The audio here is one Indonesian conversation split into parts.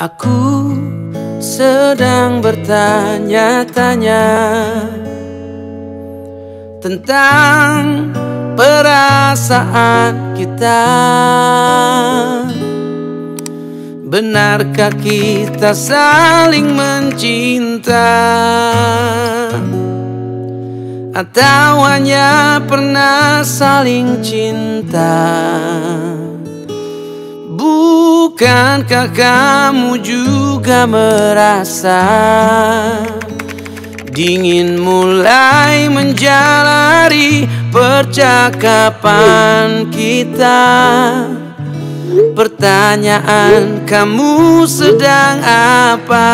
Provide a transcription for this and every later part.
Aku sedang bertanya-tanya tentang perasaan kita. Benarkah kita saling mencinta, atau hanya pernah saling cinta? Bukankah kamu juga merasa dingin mulai menjalari percakapan kita? Pertanyaan, kamu sedang apa?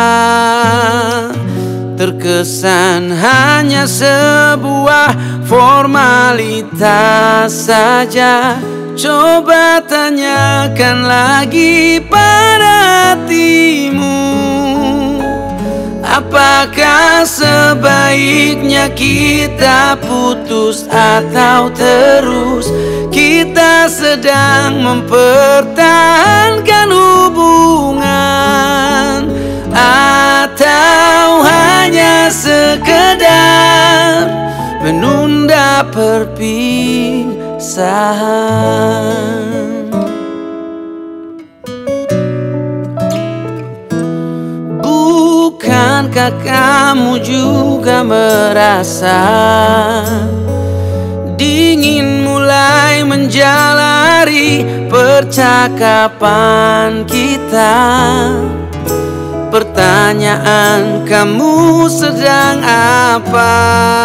Terkesan hanya sebuah formalitas saja. Coba tanyakan lagi pada hatimu, apakah sebaiknya kita putus atau terus kita sedang mempertahankan hubungan, atau hanya sekedar menunda perpisahan? Bukankah kamu juga merasa dingin mulai menjalari percakapan kita? Pertanyaan, kamu sedang apa?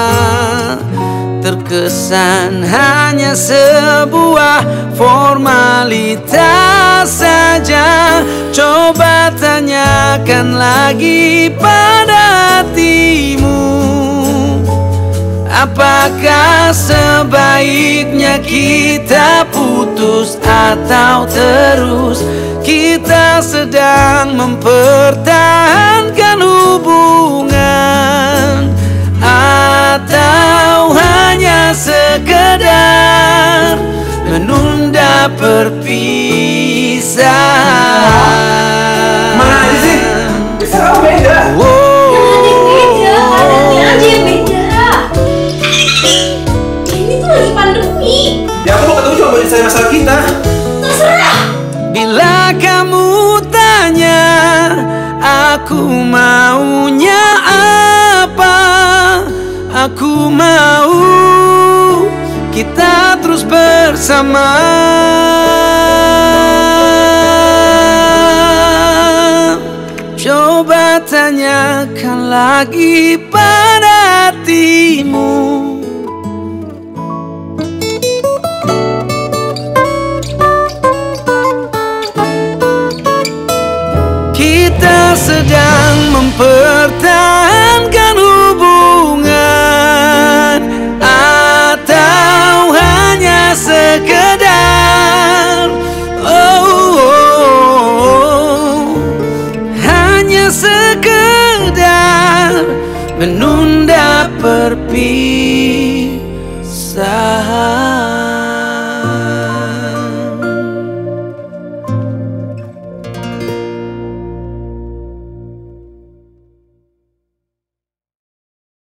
Terkesan hanya sebuah formalitas saja. Coba tanyakan lagi pada hatimu, apakah sebaiknya kita putus atau terus kita sedang mempertahankan hubungan, atau hanya sekedar menunda perpisahan? Mana aja sih? Bisa kamu beda. Keadaannya aja yang beda. Ini tuh lagi pandemi. Ya aku mau ketemu cuma buat selesai masalah kita. Terserah. Bila kamu tanya aku maunya apa, aku mau kita terus bersama. Coba tanyakan lagi pada hatimu, kita sedang mempertahankan hubungan, atau hanya sekedar hanya sekedar menunda perpisahan.